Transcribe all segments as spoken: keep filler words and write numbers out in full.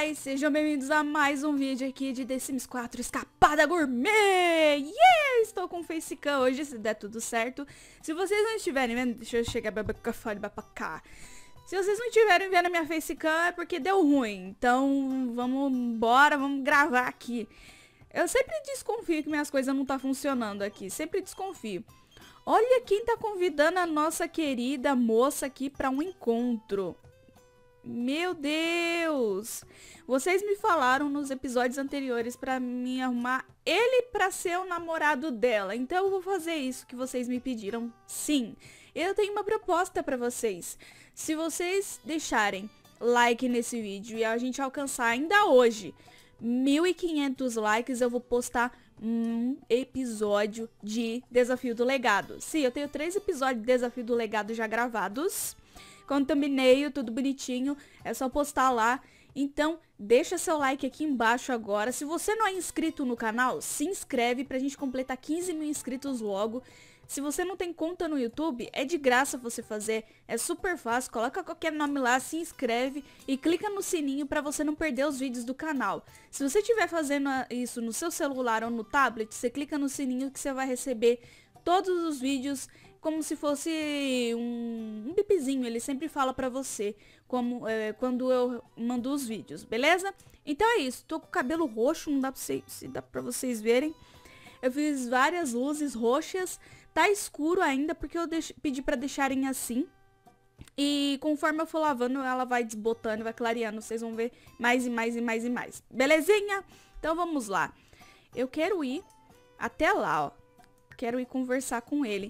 guys, sejam bem-vindos a mais um vídeo aqui de The Sims quatro Escapada Gourmet. Yeah! Estou com facecam hoje, se der tudo certo. Se vocês não estiverem vendo, deixa eu chegar pra cá. Se vocês não estiverem vendo a minha facecam é porque deu ruim. Então, vamos embora, vamos gravar aqui. Eu sempre desconfio que minhas coisas não tá funcionando aqui, sempre desconfio. Olha quem tá convidando a nossa querida moça aqui pra um encontro. Meu Deus! Vocês me falaram nos episódios anteriores pra me arrumar ele pra ser o namorado dela. Então eu vou fazer isso que vocês me pediram. Sim, eu tenho uma proposta pra vocês. Se vocês deixarem like nesse vídeo e a gente alcançar ainda hoje mil e quinhentos likes, eu vou postar um episódio de Desafio do Legado. Sim, eu tenho três episódios de Desafio do Legado já gravados. Com thumbnail, tudo bonitinho, é só postar lá. Então, deixa seu like aqui embaixo agora. Se você não é inscrito no canal, se inscreve pra gente completar quinze mil inscritos logo. Se você não tem conta no YouTube, é de graça você fazer, é super fácil, coloca qualquer nome lá, se inscreve e clica no sininho pra você não perder os vídeos do canal. Se você estiver fazendo isso no seu celular ou no tablet, você clica no sininho que você vai receber todos os vídeos como se fosse um, um bipzinho, ele sempre fala pra você como, é, quando eu mando os vídeos, beleza? Então é isso, tô com o cabelo roxo, não dá pra, vocês, se dá pra vocês verem. Eu fiz várias luzes roxas, tá escuro ainda porque eu deix, pedi pra deixarem assim. E conforme eu for lavando, ela vai desbotando, vai clareando, vocês vão ver mais e mais e mais e mais. Belezinha? Então vamos lá. Eu quero ir até lá, ó. Quero ir conversar com ele.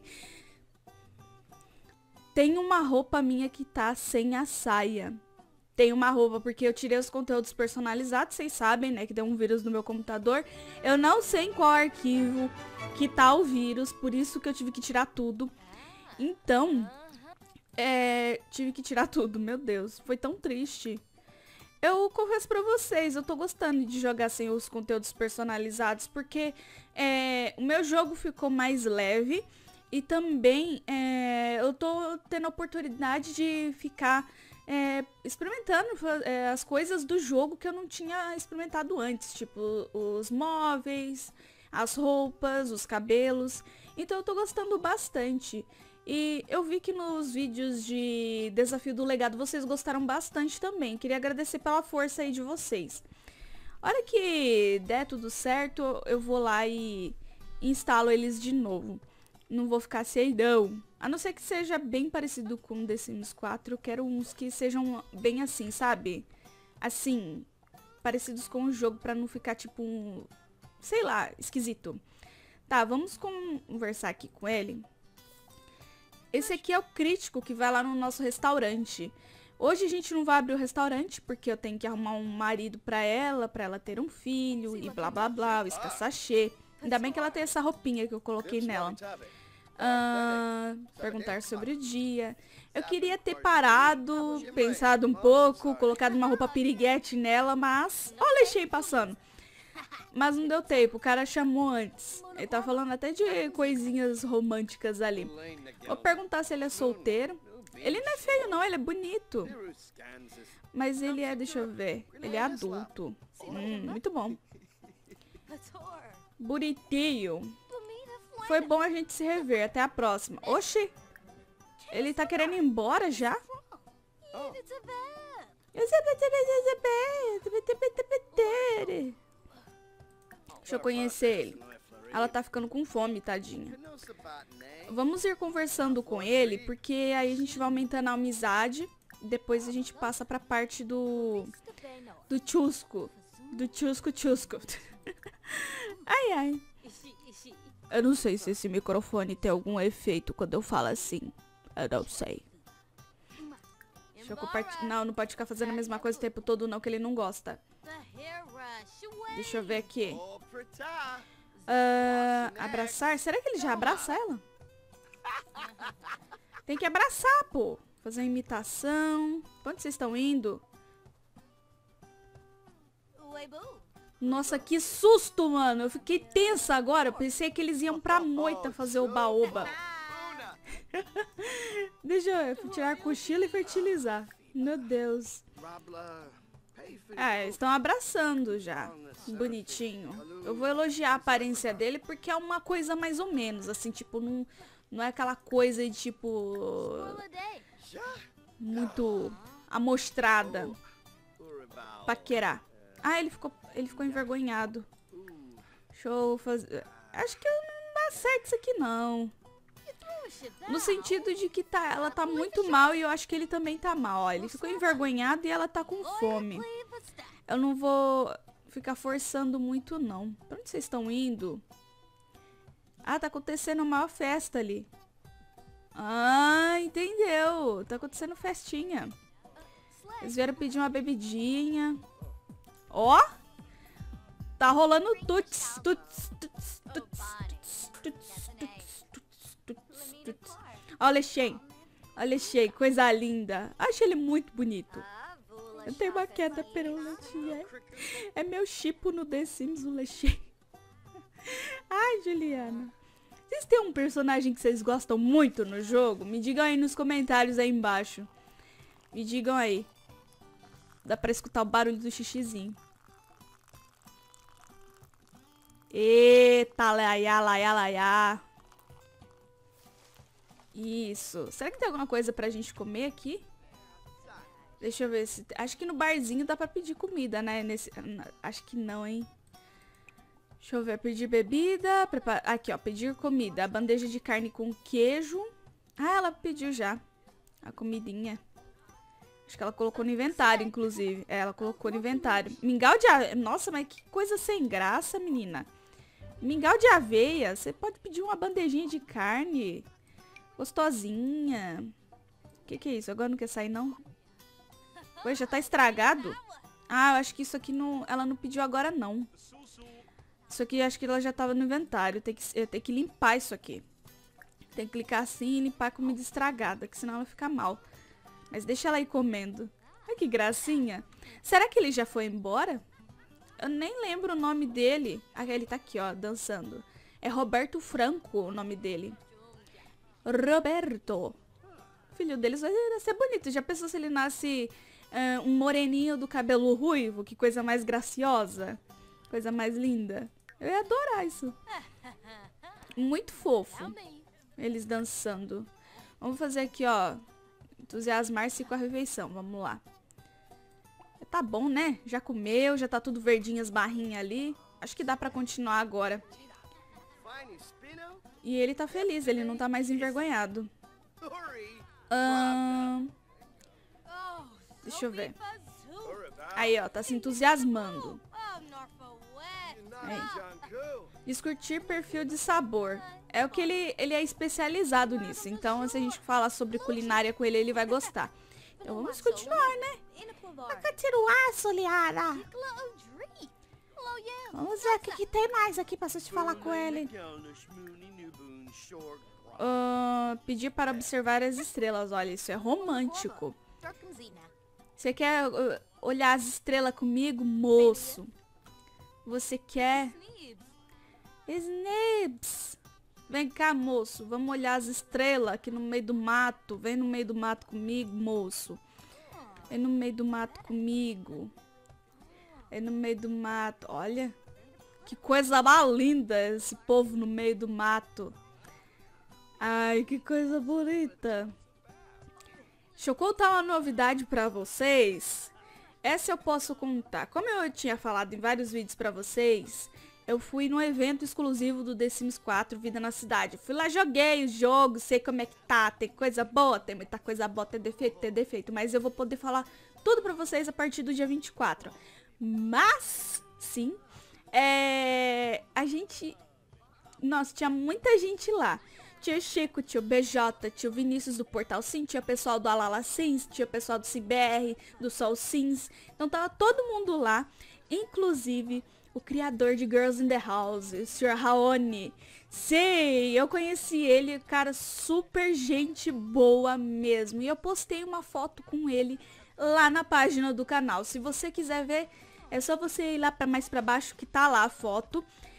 Tem uma roupa minha que tá sem a saia. Tem uma roupa porque eu tirei os conteúdos personalizados, vocês sabem, né, que deu um vírus no meu computador. Eu não sei em qual arquivo que tá o vírus, por isso que eu tive que tirar tudo. Então, é, tive que tirar tudo, meu Deus, foi tão triste. Eu confesso pra vocês, eu tô gostando de jogar sem os conteúdos personalizados, porque é, o meu jogo ficou mais leve. E também é, eu tô tendo a oportunidade de ficar é, experimentando é, as coisas do jogo que eu não tinha experimentado antes. Tipo, os móveis, as roupas, os cabelos. Então eu tô gostando bastante. E eu vi que nos vídeos de Desafio do Legado vocês gostaram bastante também. Queria agradecer pela força aí de vocês. A hora que der tudo certo, eu vou lá e instalo eles de novo. Não vou ficar sem não. A não ser que seja bem parecido com The Sims quatro. Eu quero uns que sejam bem assim, sabe? Assim, parecidos com o jogo pra não ficar tipo um... sei lá, esquisito. Tá, vamos conversar aqui com ele. Esse aqui é o crítico que vai lá no nosso restaurante. Hoje a gente não vai abrir o restaurante porque eu tenho que arrumar um marido pra ela, pra ela ter um filho e blá blá blá, o escassachê. Ainda bem que ela tem essa roupinha que eu coloquei nela. Uh, perguntar sobre o dia. Eu queria ter parado, pensado um pouco, colocado uma roupa piriguete nela, mas... olha o Alexei passando. Mas não deu tempo, o cara chamou antes. Ele tá falando até de coisinhas românticas ali. Vou perguntar se ele é solteiro. Ele não é feio não, ele é bonito. Mas ele é, deixa eu ver, ele é adulto. Hum, muito bom. Bonitinho. Foi bom a gente se rever. Até a próxima. Oxi. Ele tá querendo ir embora já? Deixa eu conhecer ele. Ela tá ficando com fome, tadinha. Vamos ir conversando com ele, porque aí a gente vai aumentando a amizade. Depois a gente passa pra parte do... do tchusco. Do tchusco tchusco. Ai, ai. Eu não sei se esse microfone tem algum efeito quando eu falo assim. Eu não sei. Deixa eu compartilhar. Não, não pode ficar fazendo a mesma coisa o tempo todo não, que ele não gosta. Deixa eu ver aqui. Uh, abraçar? Será que ele já abraça ela? Tem que abraçar, pô. Fazer uma imitação. Pra onde vocês estão indo? Nossa, que susto, mano. Eu fiquei tensa agora. Eu pensei que eles iam pra moita fazer o baoba. Deixa eu tirar cochilo e fertilizar. Meu Deus. Ah, eles estão abraçando já. Bonitinho. Eu vou elogiar a aparência dele porque é uma coisa mais ou menos, assim, tipo, não, não é aquela coisa de, tipo, muito amostrada. Paquerar. Ah, ele ficou, ele ficou envergonhado. Deixa eu fazer... Acho que não dá certo isso aqui, não. No sentido de que tá, ela tá muito mal e eu acho que ele também tá mal. Ó, ele ficou envergonhado e ela tá com fome. Eu não vou ficar forçando muito, não. Pra onde vocês estão indo? Ah, tá acontecendo uma festa ali. Ah, entendeu. Tá acontecendo festinha. Eles vieram pedir uma bebidinha. Ó! Tá rolando tuts, tuts, tuts, tuts, tuts, tuts, tuts, tuts, tuts, tuts. Ó o Lexen. Ó o Lexen, coisa linda. Acho ele muito bonito. Eu tenho uma queda pelo Lexen. É meu chipo no The Sims, o Lexen. Ai, Juliana. Vocês têm um personagem que vocês gostam muito no jogo? Me digam aí nos comentários aí embaixo. Me digam aí. Dá pra escutar o barulho do xixizinho. Eita, laiá, laiá, laiá. Isso. Será que tem alguma coisa pra gente comer aqui? Deixa eu ver se... Acho que no barzinho dá pra pedir comida, né? Nesse... Acho que não, hein? Deixa eu ver. Pedir bebida. Prepar... Aqui, ó. Pedir comida. A bandeja de carne com queijo. Ah, ela pediu já. A comidinha. Acho que ela colocou no inventário, inclusive. É, ela colocou no inventário. Mingau de aveia. Nossa, mas que coisa sem graça, menina. Mingau de aveia. Você pode pedir uma bandejinha de carne. Gostosinha. O que que é isso? Agora não quer sair, não? Ué, já tá estragado? Ah, eu acho que isso aqui não... Ela não pediu agora, não. Isso aqui, acho que ela já tava no inventário. Tem que, eu tenho que limpar isso aqui. Tem que clicar assim e limpar a comida estragada, que senão ela fica mal. Mas deixa ela ir comendo. Ai, que gracinha. Será que ele já foi embora? Eu nem lembro o nome dele. Ah, ele tá aqui, ó, dançando. É Roberto Franco o nome dele. Roberto. Filho deles vai ser bonito. Já pensou se ele nasce uh, um moreninho do cabelo ruivo? Que coisa mais graciosa. Coisa mais linda. Eu ia adorar isso. Muito fofo. Eles dançando. Vamos fazer aqui, ó. Entusiasmar-se com a refeição. Vamos lá. Tá bom, né? Já comeu, já tá tudo verdinho as barrinhas ali. Acho que dá pra continuar agora. E ele tá feliz, ele não tá mais envergonhado. Ahn... Deixa eu ver. Aí, ó, tá se entusiasmando. Aí. Discutir perfil de sabor. É o que ele, ele é especializado nisso. Então, se a gente falar sobre culinária com ele, ele vai gostar. Então, vamos continuar, né? Acatiruaço, Liara. Vamos ver o que, que tem mais aqui pra te falar com ele. Uh, pedir para observar as estrelas. Olha, isso é romântico. Você quer uh, olhar as estrelas comigo, moço? Você quer? Snibs. Vem cá, moço. Vamos olhar as estrelas aqui no meio do mato. Vem no meio do mato comigo, moço. Vem no meio do mato comigo. Vem no meio do mato. Olha. Que coisa mais linda esse povo no meio do mato. Ai, que coisa bonita. Deixa eu contar uma novidade pra vocês. Essa eu posso contar. Como eu tinha falado em vários vídeos pra vocês, eu fui no evento exclusivo do The Sims quatro, Vida na Cidade. Fui lá, joguei o jogo, sei como é que tá. Tem coisa boa, tem muita coisa boa, tem defeito, tem defeito. Mas eu vou poder falar tudo pra vocês a partir do dia vinte e quatro. Mas, sim, é... a gente... Nossa, tinha muita gente lá. Tinha o Chico, tinha o B J, tinha o Vinícius do Portal Sim, tinha o pessoal do Alala Sims, tinha o pessoal do C B R, do Sol Sims. Então tava todo mundo lá, inclusive o criador de Girls in the House, o senhor Raoni. Sim, eu conheci ele, cara, super gente boa mesmo. E eu postei uma foto com ele lá na página do canal. Se você quiser ver, é só você ir lá pra mais pra baixo que tá lá a foto.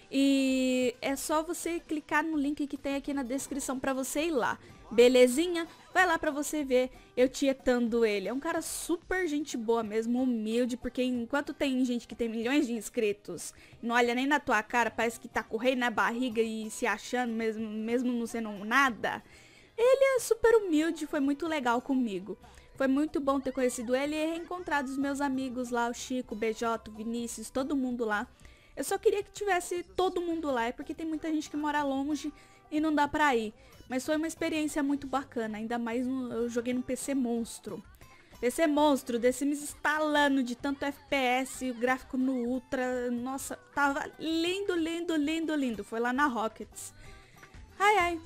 E é só você clicar no link que tem aqui na descrição pra você ir lá. Belezinha? Vai lá pra você ver eu tietando ele. É um cara super gente boa mesmo, humilde, porque enquanto tem gente que tem milhões de inscritos, não olha nem na tua cara, parece que tá com o rei na barriga e se achando mesmo, mesmo não sendo nada. Ele é super humilde, foi muito legal comigo. Foi muito bom ter conhecido ele e reencontrado os meus amigos lá, o Chico, o B J, o Vinícius, todo mundo lá. Eu só queria que tivesse todo mundo lá, é porque tem muita gente que mora longe e não dá pra ir. Mas foi uma experiência muito bacana, ainda mais no, eu joguei no P C monstro. P C monstro, The Sims instalando de tanto F P S, o gráfico no Ultra, nossa, tava lindo, lindo, lindo, lindo. Foi lá na Rockets. Ai, ai.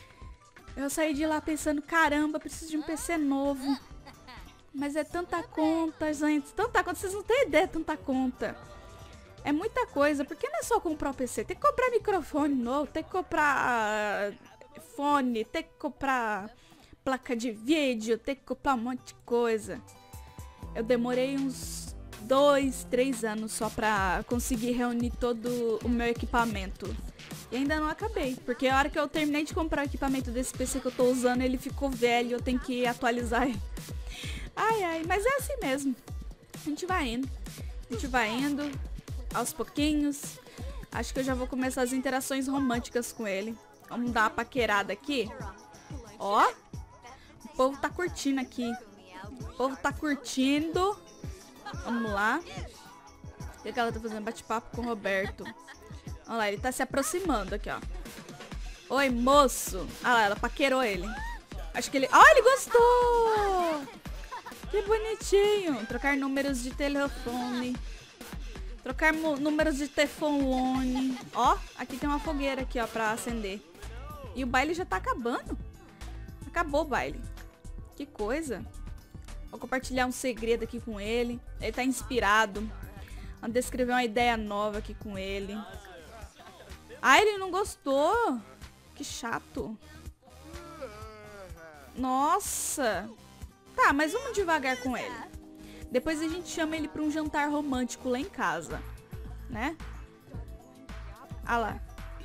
Eu saí de lá pensando, caramba, preciso de um P C novo. Mas é tanta conta, gente, tanta conta, vocês não têm ideia, tanta conta. É muita coisa, porque não é só comprar o P C, tem que comprar microfone novo, tem que comprar uh, fone, tem que comprar placa de vídeo, tem que comprar um monte de coisa. Eu demorei uns dois, três anos só pra conseguir reunir todo o meu equipamento. E ainda não acabei, porque a hora que eu terminei de comprar o equipamento desse P C que eu tô usando, ele ficou velho, eu tenho que atualizar ele. Ai, ai, mas é assim mesmo. A gente vai indo, a gente vai indo, aos pouquinhos. Acho que eu já vou começar as interações românticas com ele. Vamos dar uma paquerada aqui. Ó, o povo tá curtindo aqui. O povo tá curtindo. Vamos lá. O que, que ela tá fazendo? Bate-papo com o Roberto. Olha lá, ele tá se aproximando aqui, ó. Oi, moço. Ah lá, ela paquerou ele. Acho que ele... Ah, ele gostou! Que bonitinho. Trocar números de telefone. Trocar números de telefone. Ó, aqui tem uma fogueira aqui, ó, pra acender. E o baile já tá acabando. Acabou o baile. Que coisa. Vou compartilhar um segredo aqui com ele. Ele tá inspirado. Vou descrever uma ideia nova aqui com ele. Ah, ele não gostou. Que chato. Nossa. Tá, mas vamos devagar com ele. Depois a gente chama ele pra um jantar romântico lá em casa. Né? Ah lá.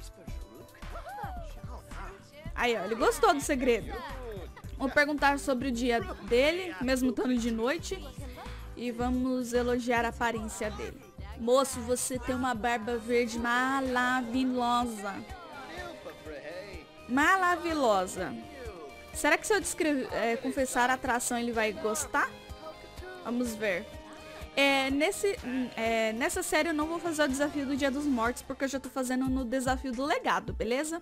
Aí, ó, ele gostou do segredo. Vou perguntar sobre o dia dele, mesmo estando de noite. E vamos elogiar a aparência dele. Moço, você tem uma barba verde maravilhosa. Maravilhosa. Será que se eu descrever, é, confessar a atração ele vai gostar? Vamos ver. É, nesse, é, nessa série eu não vou fazer o desafio do Dia dos Mortos, porque eu já tô fazendo no desafio do legado, beleza?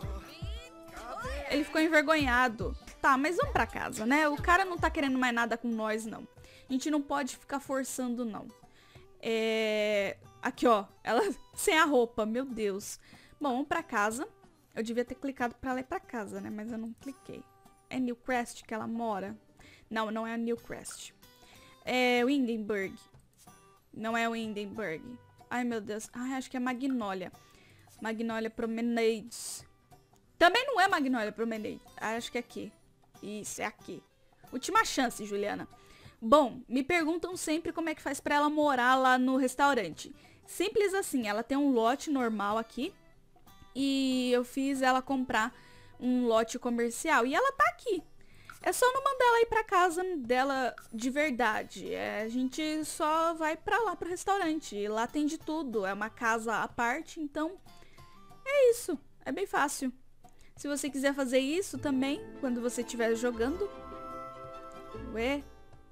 Ele ficou envergonhado. Tá, mas vamos pra casa, né? O cara não tá querendo mais nada com nós, não. A gente não pode ficar forçando, não. É... Aqui, ó. Ela sem a roupa, meu Deus. Bom, vamos pra casa. Eu devia ter clicado pra ela ir pra casa, né? Mas eu não cliquei. É Newcrest que ela mora? Não, não é a Newcrest. É Windenburg. Não é Windenburg. Ai, meu Deus. Ai, acho que é Magnolia. Magnolia Promenades. Também não é Magnolia Promenade. Acho que é aqui. Isso, é aqui. Última chance, Juliana. Bom, me perguntam sempre como é que faz pra ela morar lá no restaurante. Simples assim, ela tem um lote normal aqui. E eu fiz ela comprar um lote comercial. E ela tá aqui. É só não mandar ela ir pra casa dela de verdade. É, a gente só vai pra lá, pro restaurante. E lá tem de tudo. É uma casa à parte, então é isso. É bem fácil. Se você quiser fazer isso também, quando você estiver jogando. Ué?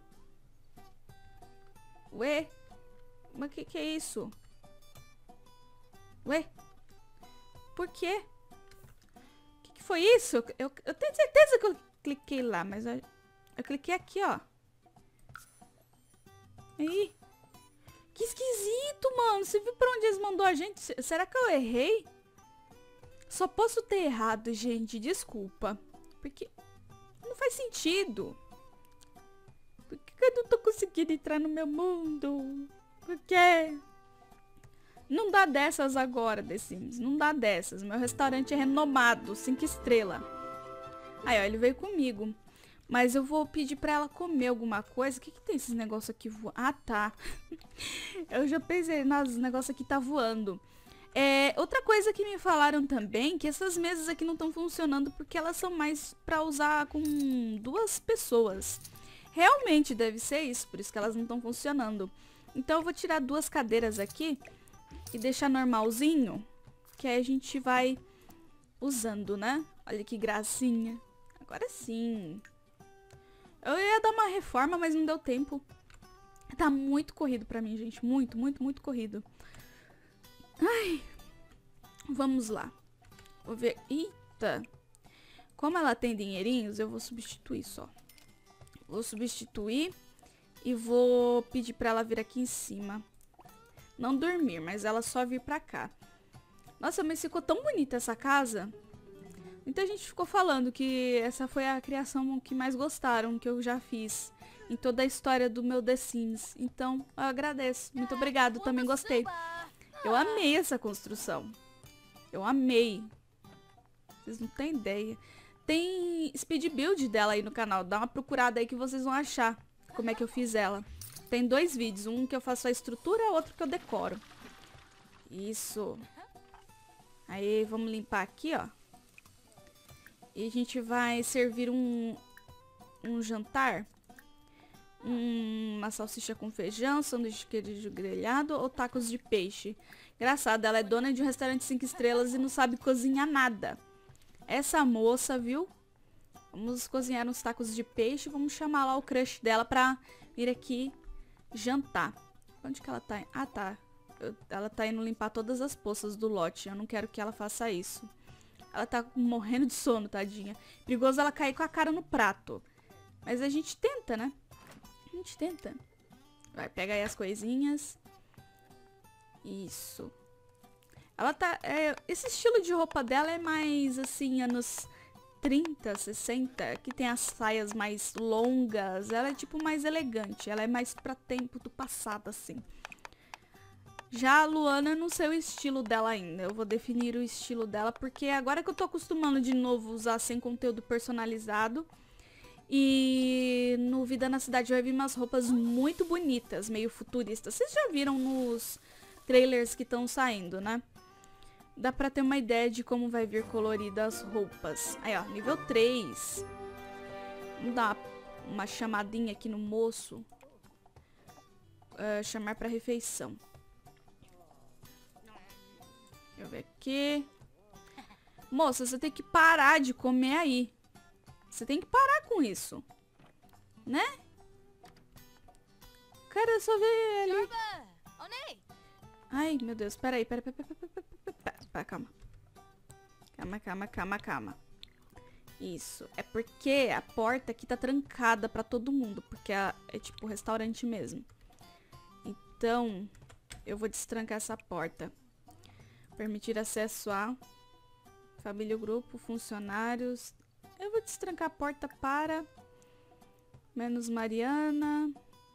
Ué? Mas que que é isso? Ué? Por quê? O que, que foi isso? Eu, eu tenho certeza que eu cliquei lá, mas eu, eu cliquei aqui, ó. Aí. Que esquisito, mano. Você viu pra onde eles mandou a gente? Será que eu errei? Só posso ter errado, gente. Desculpa. Porque não faz sentido. Por que eu não tô conseguindo entrar no meu mundo? Por quê? Não dá dessas agora, The Sims. Não dá dessas. Meu restaurante é renomado. Cinco estrelas. Aí, ó. Ele veio comigo. Mas eu vou pedir pra ela comer alguma coisa. O que que tem esses negócios aqui voando? Ah, tá. Eu já pensei. Nossa, os negócios aqui tá voando. É, outra coisa que me falaram também, que essas mesas aqui não estão funcionando porque elas são mais pra usar com duas pessoas. Realmente deve ser isso, por isso que elas não estão funcionando. Então eu vou tirar duas cadeiras aqui e deixar normalzinho, que aí a gente vai usando, né? Olha que gracinha. Agora sim. Eu ia dar uma reforma, mas não deu tempo. Tá muito corrido pra mim, gente. Muito, muito, muito corrido. Ai. Vamos lá. Vou ver. Eita. Como ela tem dinheirinhos, eu vou substituir só. Vou substituir e vou pedir pra ela vir aqui em cima. Não dormir, mas ela só vir pra cá. Nossa, mas ficou tão bonita essa casa. Muita gente ficou falando que essa foi a criação que mais gostaram, que eu já fiz em toda a história do meu The Sims. Então, eu agradeço. Muito obrigado, também gostei. Eu amei essa construção. Eu amei. Vocês não têm ideia. Tem speed build dela aí no canal. Dá uma procurada aí que vocês vão achar como é que eu fiz ela. Tem dois vídeos. Um que eu faço a estrutura, outro que eu decoro. Isso. Aí, vamos limpar aqui, ó. E a gente vai servir um, um jantar. Um, uma salsicha com feijão, sanduíche de queijo grelhado ou tacos de peixe. Engraçado, ela é dona de um restaurante cinco estrelas e não sabe cozinhar nada. Essa moça, viu? Vamos cozinhar uns tacos de peixe. Vamos chamar lá o crush dela pra vir aqui jantar. Onde que ela tá? Ah, tá. Eu, ela tá indo limpar todas as poças do lote. Eu não quero que ela faça isso. Ela tá morrendo de sono, tadinha. Perigoso ela cair com a cara no prato. Mas a gente tenta, né? A gente tenta. Vai, pega aí as coisinhas. Isso. Ela tá... É, esse estilo de roupa dela é mais, assim, anos trinta, sessenta. Que tem as saias mais longas. Ela é, tipo, mais elegante. Ela é mais pra tempo do passado, assim. Já a Luana, eu não sei o estilo dela ainda. Eu vou definir o estilo dela, porque agora que eu tô acostumando de novo usar sem conteúdo personalizado. E no Vida na Cidade vai vir umas roupas muito bonitas, meio futuristas. Vocês já viram nos trailers que estão saindo, né? Dá pra ter uma ideia de como vai vir coloridas as roupas. Aí, ó, nível três. Vamos dar uma chamadinha aqui no moço. Uh, chamar pra refeição. Deixa eu ver aqui. Moça, você tem que parar de comer aí. Você tem que parar com isso. Né? Cara, só ver ali. Ai, meu Deus. Peraí, peraí, peraí, peraí, peraí, peraí, peraí, peraí, calma. Calma, calma, calma, calma. Isso. É porque a porta aqui tá trancada pra todo mundo. Porque é, é tipo restaurante mesmo. Então, eu vou destrancar essa porta. Permitir acesso a família, grupo, funcionários. Eu vou destrancar a porta para menos Mariana.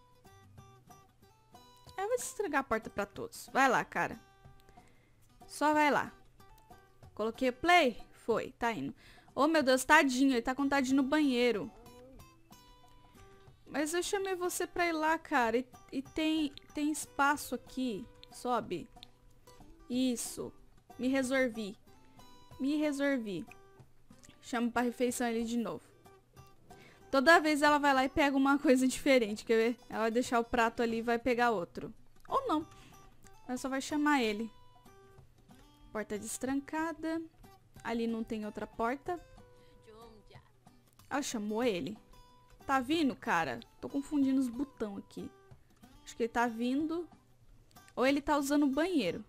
Eu vou destrancar a porta para todos. Vai lá, cara. Só vai lá. Coloquei o play? Foi, tá indo. Oh, meu Deus, tadinho. Ele tá com tadinho no banheiro. Mas eu chamei você pra ir lá, cara. E, e tem, tem espaço aqui. Sobe. Isso. Me resolvi. Me resolvi. Chamo pra refeição ali de novo. Toda vez ela vai lá e pega uma coisa diferente, quer ver? Ela vai deixar o prato ali e vai pegar outro. Ou não. Ela só vai chamar ele. Porta destrancada. Ali não tem outra porta. Ela chamou ele. Tá vindo, cara? Tô confundindo os botões aqui. Acho que ele tá vindo. Ou ele tá usando o banheiro.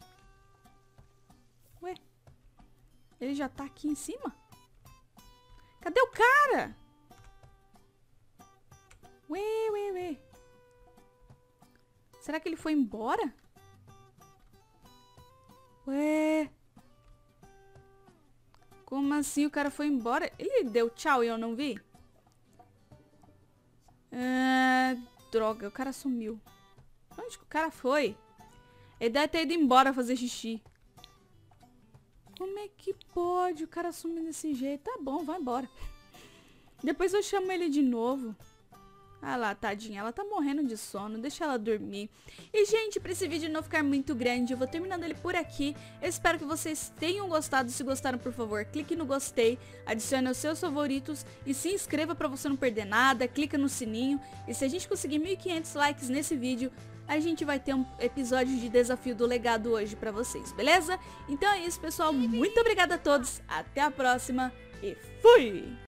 Ué? Ele já tá aqui em cima? Cadê o cara? Ué, ué, ué. Será que ele foi embora? Ué. Como assim o cara foi embora? Ele deu tchau e eu não vi? Ah, droga, o cara sumiu. Onde que o cara foi? Ele deve ter ido embora fazer xixi. Como é que pode o cara sumir desse jeito? Tá bom, vai embora. Depois eu chamo ele de novo. Ah lá, tadinha, ela tá morrendo de sono, deixa ela dormir. E, gente, pra esse vídeo não ficar muito grande, eu vou terminando ele por aqui. Eu espero que vocês tenham gostado. Se gostaram, por favor, clique no gostei, adicione os seus favoritos e se inscreva pra você não perder nada, clica no sininho. E se a gente conseguir mil e quinhentos likes nesse vídeo, a gente vai ter um episódio de desafio do legado hoje pra vocês, beleza? Então é isso, pessoal, muito obrigada a todos, até a próxima e fui!